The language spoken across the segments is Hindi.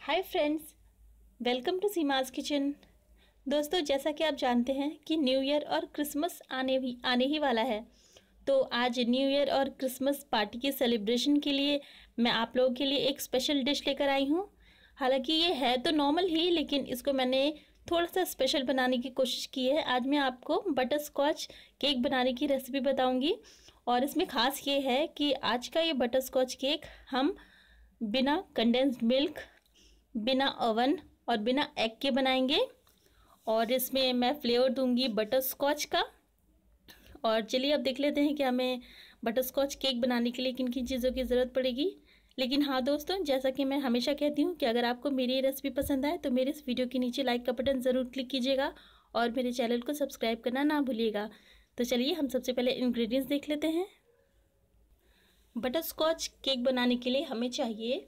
Hi friends, welcome to Seema's kitchen. दोस्तों, जैसा कि आप जानते हैं कि न्यू ईयर और क्रिसमस आने ही वाला है। तो आज न्यू ईयर और क्रिसमस पार्टी के सेलिब्रेशन के लिए मैं आप लोगों के लिए एक स्पेशल डिश लेकर आई हूँ। हालांकि ये है तो नॉर्मल ही, लेकिन इसको मैंने थोड़ा सा स्पेशल बनाने की कोशिश की है। आज मैं आपको बटर स्कॉच केक बनाने की रेसिपी बताऊँगी। और इसमें ख़ास ये है कि आज का ये बटर स्कॉच केक हम बिना कंडेंस्ड मिल्क, बिना ओवन और बिना एग के बनाएंगे। और इसमें मैं फ्लेवर दूंगी बटर स्कॉच का। और चलिए अब देख लेते हैं कि हमें बटर स्कॉच केक बनाने के लिए किन किन चीज़ों की ज़रूरत पड़ेगी। लेकिन हाँ दोस्तों, जैसा कि मैं हमेशा कहती हूँ कि अगर आपको मेरी ये रेसिपी पसंद आए तो मेरे इस वीडियो के नीचे लाइक का बटन ज़रूर क्लिक कीजिएगा और मेरे चैनल को सब्सक्राइब करना ना भूलिएगा। तो चलिए हम सबसे पहले इंग्रेडिएंट्स देख लेते हैं। बटर स्कॉच केक बनाने के लिए हमें चाहिए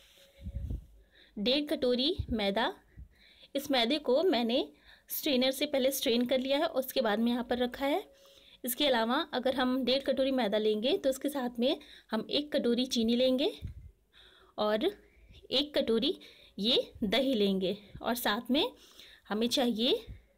1.5 कटोरी मैदा। इस मैदे को मैंने स्ट्रेनर से पहले स्ट्रेन कर लिया है, उसके बाद में यहाँ पर रखा है। इसके अलावा अगर हम 1.5 कटोरी मैदा लेंगे तो उसके साथ में हम 1 कटोरी चीनी लेंगे और 1 कटोरी ये दही लेंगे। और साथ में हमें चाहिए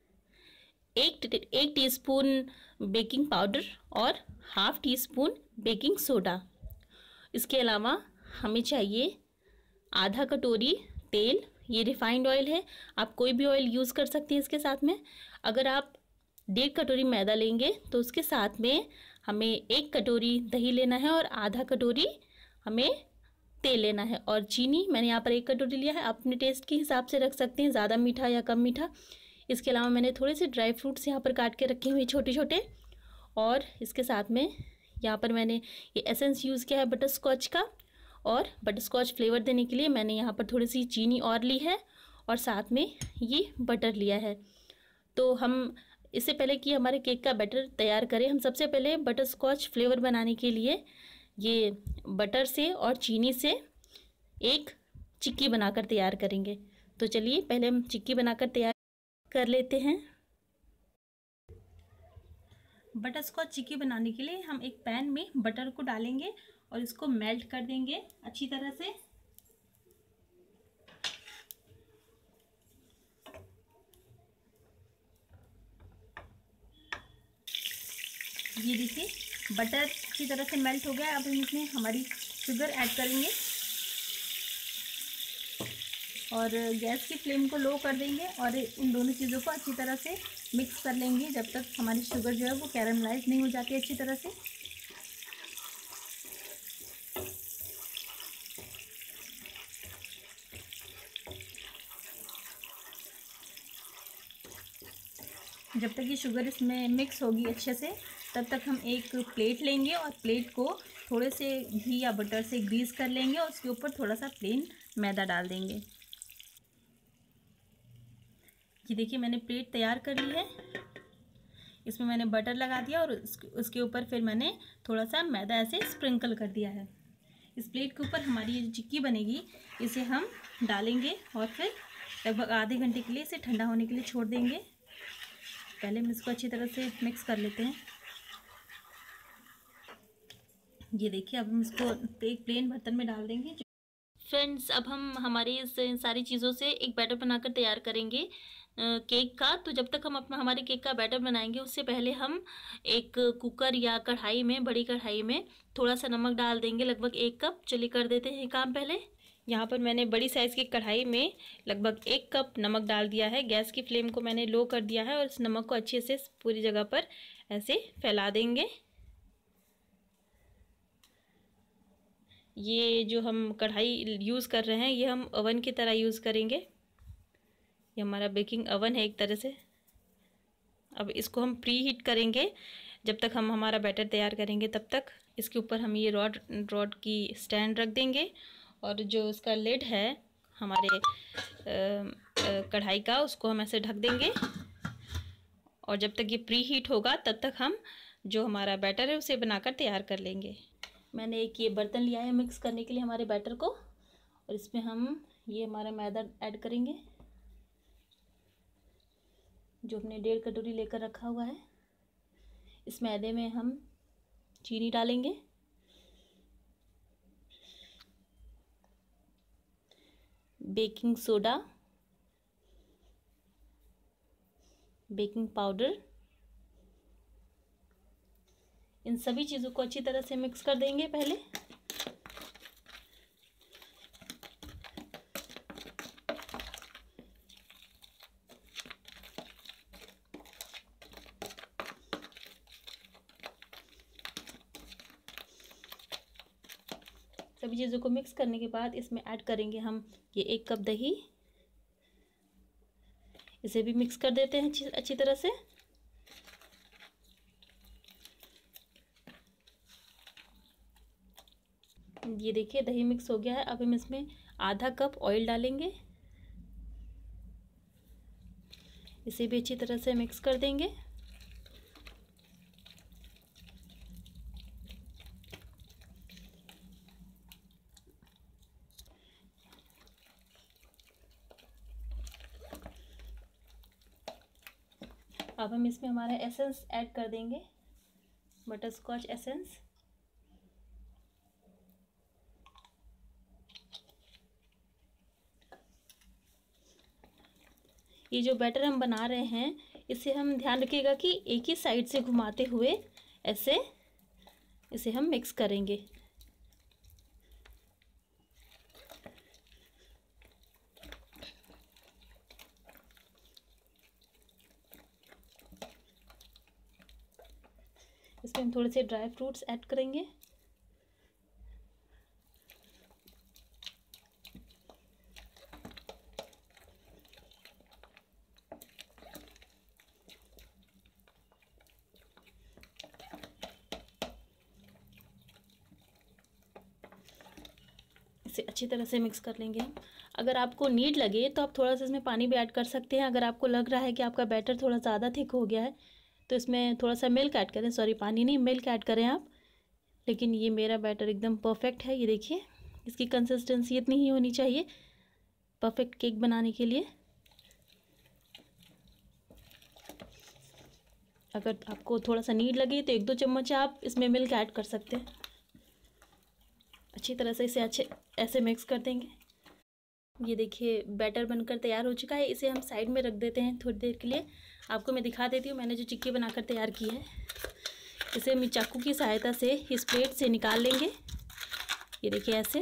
एक टीस्पून बेकिंग पाउडर और ½ टीस्पून बेकिंग सोडा। इसके अलावा हमें चाहिए ½ कटोरी तेल। ये रिफाइंड ऑयल है, आप कोई भी ऑयल यूज़ कर सकते हैं इसके साथ में। अगर आप 1.5 कटोरी मैदा लेंगे तो उसके साथ में हमें 1 कटोरी दही लेना है और ½ कटोरी हमें तेल लेना है। और चीनी मैंने यहाँ पर 1 कटोरी लिया है, आप अपने टेस्ट के हिसाब से रख सकते हैं, ज़्यादा मीठा या कम मीठा। इसके अलावा मैंने थोड़े से ड्राई फ्रूट्स यहाँ पर काट के रखे हुए छोटे छोटे। और इसके साथ में यहाँ पर मैंने ये एसेंस यूज़ किया है बटर स्कॉच का। और बटर स्कॉच फ्लेवर देने के लिए मैंने यहाँ पर थोड़ी सी चीनी और ली है और साथ में ये बटर लिया है। तो हम इससे पहले कि हमारे केक का बैटर तैयार करें, हम सबसे पहले बटर स्कॉच फ्लेवर बनाने के लिए ये बटर से और चीनी से एक चिक्की बनाकर तैयार करेंगे। तो चलिए पहले हम चिक्की बनाकर तैयार कर लेते हैं। बटर स्कॉच चिक्की बनाने के लिए हम एक पैन में बटर को डालेंगे और इसको मेल्ट कर देंगे अच्छी तरह से। ये देखिए बटर अच्छी तरह से मेल्ट हो गया। अब हम इसमें हमारी शुगर ऐड करेंगे और गैस की फ्लेम को लो कर देंगे और इन दोनों चीज़ों को अच्छी तरह से मिक्स कर लेंगे जब तक हमारी शुगर जो है वो कैरमलाइज नहीं हो जाती अच्छी तरह से। जब तक ये शुगर इसमें मिक्स होगी अच्छे से तब तक हम एक प्लेट लेंगे और प्लेट को थोड़े से घी या बटर से ग्रीस कर लेंगे और उसके ऊपर थोड़ा सा प्लेन मैदा डाल देंगे। ये देखिए मैंने प्लेट तैयार कर ली है, इसमें मैंने बटर लगा दिया और उसके ऊपर फिर मैंने थोड़ा सा मैदा ऐसे स्प्रिंकल कर दिया है। इस प्लेट के ऊपर हमारी ये जो चिक्की बनेगी इसे हम डालेंगे और फिर लगभग आधे घंटे के लिए इसे ठंडा होने के लिए छोड़ देंगे। पहले हम इसको अच्छी तरह से मिक्स कर लेते हैं। ये देखिए अब हम इसको एक प्लेन बर्तन में डाल देंगे। फ्रेंड्स, अब हम हमारी इस सारी चीज़ों से एक बैटर बनाकर तैयार करेंगे केक का। तो जब तक हम अपना हमारे केक का बैटर बनाएंगे उससे पहले हम एक कुकर या कढ़ाई में, बड़ी कढ़ाई में थोड़ा सा नमक डाल देंगे, लगभग 1 कप। चलिए कर देते हैं काम पहले। यहाँ पर मैंने बड़ी साइज़ की कढ़ाई में लगभग 1 कप नमक डाल दिया है। गैस की फ्लेम को मैंने लो कर दिया है और इस नमक को अच्छे से पूरी जगह पर ऐसे फैला देंगे। ये जो हम कढ़ाई यूज़ कर रहे हैं ये हम ओवन की तरह यूज़ करेंगे। ये हमारा बेकिंग ओवन है एक तरह से। अब इसको हम प्री हीट करेंगे जब तक हम हमारा बैटर तैयार करेंगे तब तक। इसके ऊपर हम ये रॉड की स्टैंड रख देंगे और जो उसका लिड है हमारे कढ़ाई का उसको हम ऐसे ढक देंगे। और जब तक ये प्री हीट होगा तब तक हम जो हमारा बैटर है उसे बनाकर तैयार कर लेंगे। मैंने एक ये बर्तन लिया है मिक्स करने के लिए हमारे बैटर को और इसमें हम ये हमारा मैदा ऐड करेंगे जो हमने 1.5 कटोरी लेकर रखा हुआ है। इस मैदे में हम चीनी डालेंगे बेकिंग सोडा, बेकिंग पाउडर, इन सभी चीज़ों को अच्छी तरह से मिक्स कर देंगे पहले। सभी चीज़ों को मिक्स करने के बाद इसमें ऐड करेंगे हम ये 1 कप दही। इसे भी मिक्स कर देते हैं अच्छी तरह से। ये देखिए दही मिक्स हो गया है। अब हम इसमें आधा कप ऑयल डालेंगे, इसे भी अच्छी तरह से मिक्स कर देंगे। अब हम इसमें हमारा एसेंस ऐड कर देंगे, बटर स्कॉच एसेंस। ये जो बैटर हम बना रहे हैं इसे हम ध्यान रखिएगा कि एक ही साइड से घुमाते हुए ऐसे इसे हम मिक्स करेंगे। इसमें हम थोड़े से ड्राई फ्रूट्स ऐड करेंगे। इसे अच्छी तरह से मिक्स कर लेंगे हम। अगर आपको नीड लगे तो आप थोड़ा सा इसमें पानी भी ऐड कर सकते हैं। अगर आपको लग रहा है कि आपका बैटर थोड़ा ज़्यादा थिक हो गया है तो इसमें थोड़ा सा मिल्क ऐड करें, सॉरी पानी नहीं, मिल्क ऐड करें आप। लेकिन ये मेरा बैटर एकदम परफेक्ट है। ये देखिए इसकी कंसिस्टेंसी इतनी ही होनी चाहिए परफेक्ट केक बनाने के लिए। अगर आपको थोड़ा सा नीड लगे तो 1-2 चम्मच आप इसमें मिल्क ऐड कर सकते हैं। अच्छी तरह से इसे ऐसे मिक्स कर देंगे। ये देखिए बैटर बनकर तैयार हो चुका है। इसे हम साइड में रख देते हैं थोड़ी देर के लिए। आपको मैं दिखा देती हूँ मैंने जो चिक्की बनाकर तैयार की है। इसे हम चाकू की सहायता से इस प्लेट से निकाल लेंगे। ये देखिए ऐसे।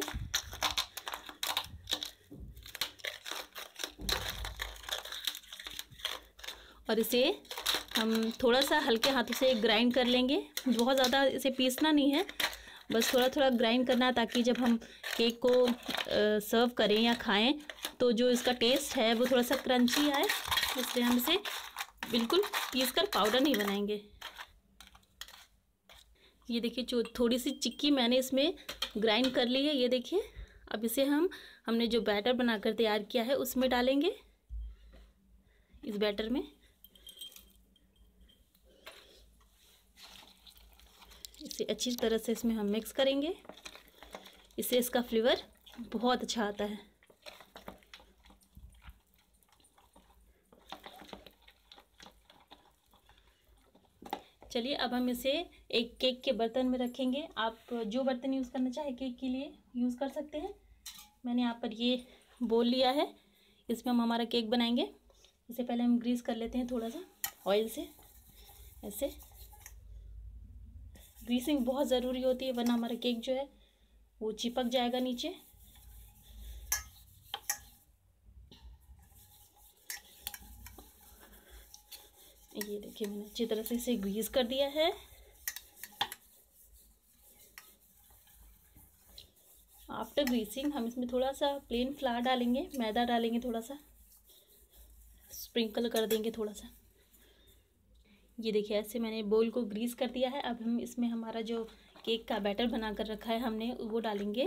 और इसे हम थोड़ा सा हल्के हाथों से ग्राइंड कर लेंगे। बहुत ज़्यादा इसे पीसना नहीं है, बस थोड़ा थोड़ा ग्राइंड करना है ताकि जब हम केक को सर्व करें या खाएं तो जो इसका टेस्ट है वो थोड़ा सा क्रंची आए। इसलिए हम इसे बिल्कुल पीसकर पाउडर नहीं बनाएंगे। ये देखिए जो थोड़ी सी चिक्की मैंने इसमें ग्राइंड कर ली है। ये देखिए अब इसे हमने जो बैटर बनाकर तैयार किया है उसमें डालेंगे, इस बैटर में। इसे अच्छी तरह से इसमें हम मिक्स करेंगे। इससे इसका फ्लेवर बहुत अच्छा आता है। चलिए अब हम इसे एक केक के बर्तन में रखेंगे। आप जो बर्तन यूज़ करना चाहे केक के लिए यूज़ कर सकते हैं। मैंने यहाँ पर ये बोल लिया है, इसमें हम हमारा केक बनाएंगे। इसे पहले हम ग्रीस कर लेते हैं थोड़ा सा ऑयल से। ऐसे ग्रीसिंग बहुत ज़रूरी होती है वरना हमारा केक जो है वो चिपक जाएगा नीचे। ये देखिए मैंने अच्छी तरह से इसे ग्रीस कर दिया है। आफ्टर ग्रीसिंग हम इसमें थोड़ा सा प्लेन फ्लावर डालेंगे, मैदा डालेंगे, थोड़ा सा स्प्रिंकल कर देंगे थोड़ा सा। ये देखिए ऐसे मैंने बोल को ग्रीस कर दिया है। अब हम इसमें हमारा जो केक का बैटर बना कर रखा है हमने वो डालेंगे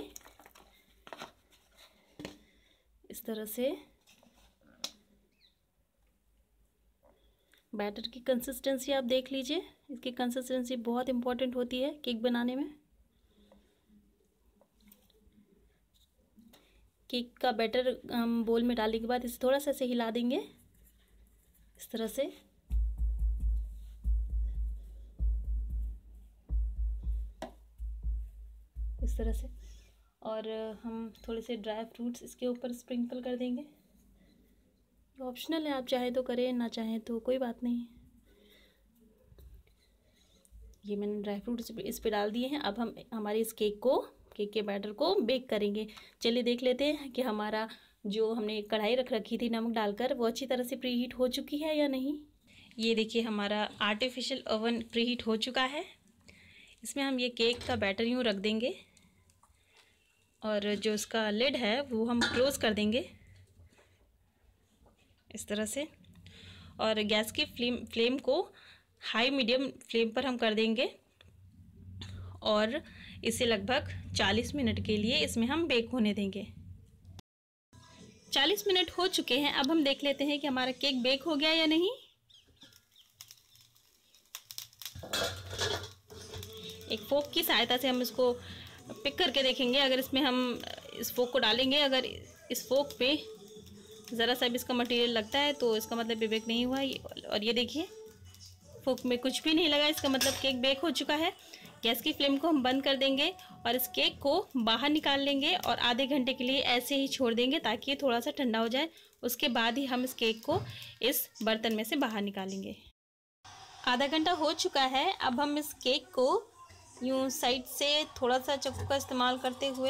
इस तरह से। बैटर की कंसिस्टेंसी आप देख लीजिए, इसकी कंसिस्टेंसी बहुत इम्पोर्टेंट होती है केक बनाने में। केक का बैटर हम बोल में डालने के बाद इसे थोड़ा सा ऐसे हिला देंगे इस तरह से। इस तरह से। और हम थोड़े से ड्राई फ्रूट्स इसके ऊपर स्प्रिंकल कर देंगे। ऑप्शनल है, आप चाहे तो करें, ना चाहें तो कोई बात नहीं। ये मैंने ड्राई फ्रूट्स इस पे डाल दिए हैं। अब हम हमारे इस केक के बैटर को बेक करेंगे। चलिए देख लेते हैं कि हमारा जो हमने कढ़ाई रख रखी थी नमक डालकर, वो अच्छी तरह से प्रीहीट हो चुकी है या नहीं। ये देखिए हमारा आर्टिफिशियल ओवन प्रीहीट हो चुका है। इसमें हम ये केक का बैटर यूँ रख देंगे और जो इसका लिड है वो हम क्लोज़ कर देंगे इस तरह से। और गैस की फ्लेम को हाई मीडियम फ्लेम पर हम कर देंगे और इसे लगभग 40 मिनट के लिए इसमें हम बेक होने देंगे। 40 मिनट हो चुके हैं। अब हम देख लेते हैं कि हमारा केक बेक हो गया या नहीं। एक फोक की सहायता से हम इसको पिक करके देखेंगे। अगर इसमें हम इस फोक को डालेंगे, अगर इस फोक पे ज़रा सा भी इसका मटेरियल लगता है तो इसका मतलब बेक नहीं हुआ। और ये देखिए फोक में कुछ भी नहीं लगा, इसका मतलब केक बेक हो चुका है। गैस की फ्लेम को हम बंद कर देंगे और इस केक को बाहर निकाल लेंगे और आधे घंटे के लिए ऐसे ही छोड़ देंगे ताकि ये थोड़ा सा ठंडा हो जाए। उसके बाद ही हम इस केक को इस बर्तन में से बाहर निकालेंगे। आधा घंटा हो चुका है। अब हम इस केक को यूँ साइड से थोड़ा सा चाकू का इस्तेमाल करते हुए,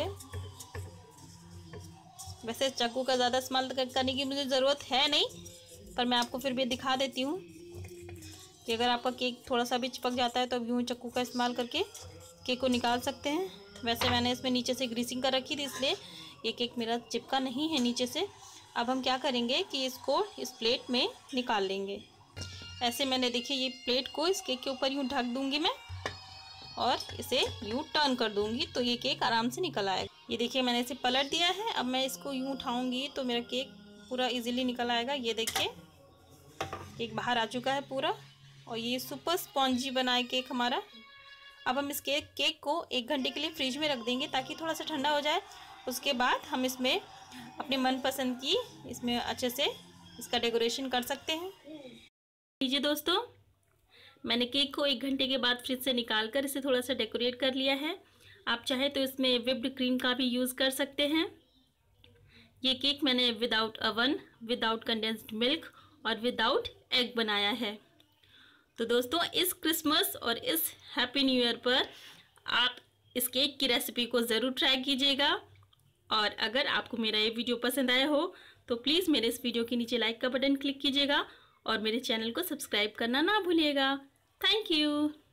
वैसे चाकू का ज़्यादा इस्तेमाल करने की मुझे ज़रूरत है नहीं, पर मैं आपको फिर भी दिखा देती हूँ कि अगर आपका केक थोड़ा सा भी चिपक जाता है तो यूँ चाकू का इस्तेमाल करके केक को निकाल सकते हैं। वैसे मैंने इसमें नीचे से ग्रीसिंग कर रखी थी, इसलिए ये केक मेरा चिपका नहीं है नीचे से। अब हम क्या करेंगे कि इसको इस प्लेट में निकाल लेंगे। ऐसे मैंने देखिए ये प्लेट को इस केक के ऊपर यूँ ढक दूँगी मैं और इसे यूँ टर्न कर दूँगी तो ये केक आराम से निकल आएगा। ये देखिए मैंने इसे पलट दिया है। अब मैं इसको यूँ उठाऊँगी तो मेरा केक पूरा इजीली निकल आएगा। ये देखिए केक बाहर आ चुका है पूरा और ये सुपर स्पॉन्जी बना है केक हमारा। अब हम इस केक को 1 घंटे के लिए फ्रिज में रख देंगे ताकि थोड़ा सा ठंडा हो जाए। उसके बाद हम इसमें अपने मनपसंद की इसमें अच्छे से इसका डेकोरेशन कर सकते हैं। लीजिए दोस्तों, मैंने केक को 1 घंटे के बाद फ्रिज से निकाल कर इसे थोड़ा सा डेकोरेट कर लिया है। आप चाहे तो इसमें व्हिप्ड क्रीम का भी यूज़ कर सकते हैं। ये केक मैंने without oven, without condensed milk और विदाउट एग बनाया है। तो दोस्तों, इस क्रिसमस और इस हैप्पी न्यू ईयर पर आप इस केक की रेसिपी को ज़रूर ट्राई कीजिएगा। और अगर आपको मेरा ये वीडियो पसंद आया हो तो प्लीज़ मेरे इस वीडियो के नीचे लाइक का बटन क्लिक कीजिएगा और मेरे चैनल को सब्सक्राइब करना ना भूलिएगा। Thank you.